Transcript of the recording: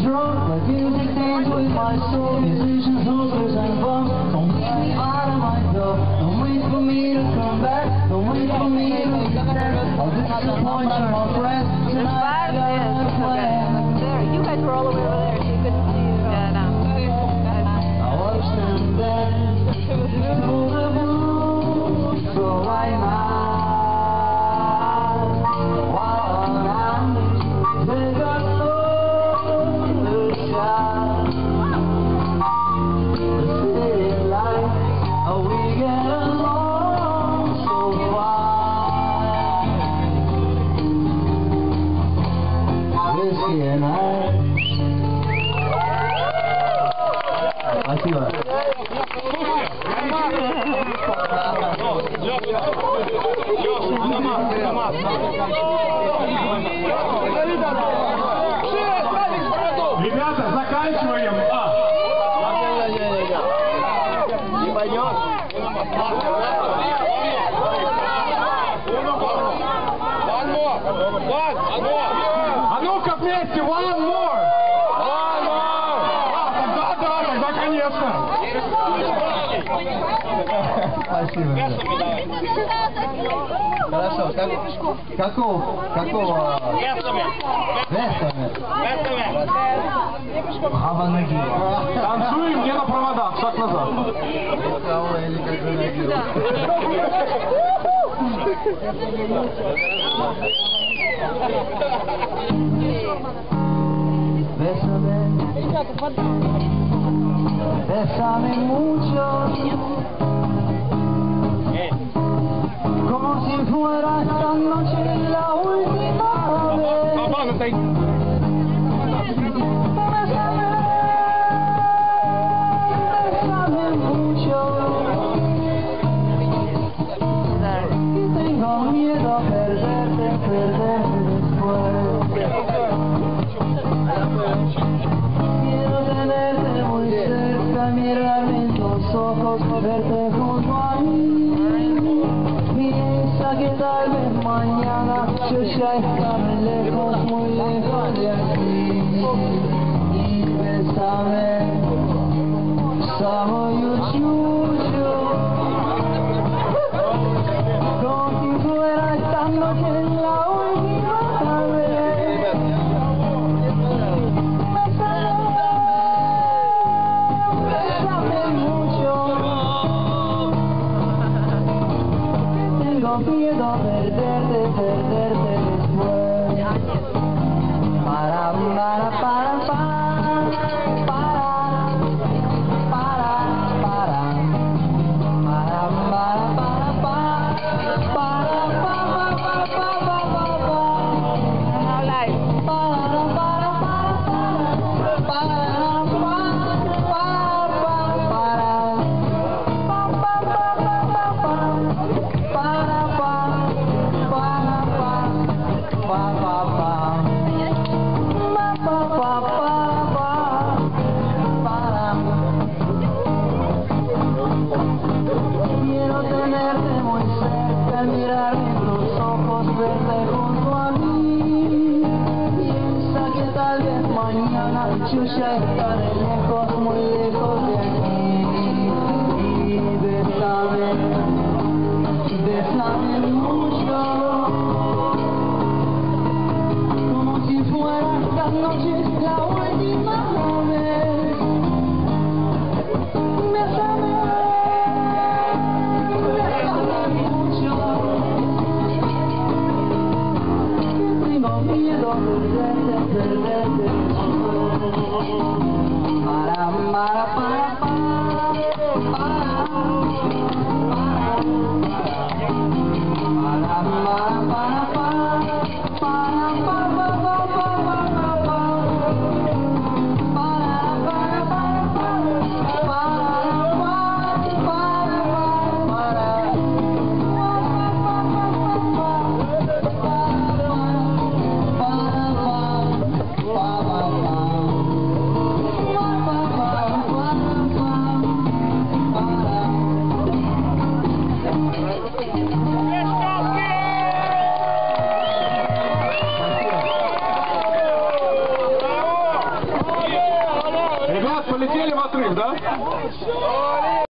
drunk, but music dance with my soul. Musicians, hookers, and bums, don't leave me out of my door. Don't wait for me to come back, don't wait for me to get there. I'll disappoint you, my friend. Tonight I got a plan. There, you guys were all the way over there, so you couldn't see you. Yeah, no. I was standing there, through the blue, so right now. Спасибо. Ребята, заканчиваем. Не пойдет? А ну-ка вместе, one more. Тогда, конечно. Спасибо. Хорошо. Какого? Вестами. Хаванаги. Танцуем не на проводах, шаг назад. Кого я никогда не видел. Bésame mucho, como si fuera esta noche la última vez. Bésame mucho, y tengo miedo a perderte después. Quiero tenerte muy cerca, mirarme en tus ojos, verte junto a mí. Piensa que tal vez mañana yo ya estaré lejos, muy lejos de aquí. Y bésame, samo yuchucho, como si fuera esta noche la última vez. Miedo a perderte después. Para quiero tenerte muy cerca, mirarme en tus ojos, verte junto a mí. Piensa que tal vez mañana yo ya estaré lejos, muy lejos de aquí. Y bésame mucho, como si fuera esta noche la última vez. Bésame mucho, tengo miedo a perderte. Para полетели в отрыв, да?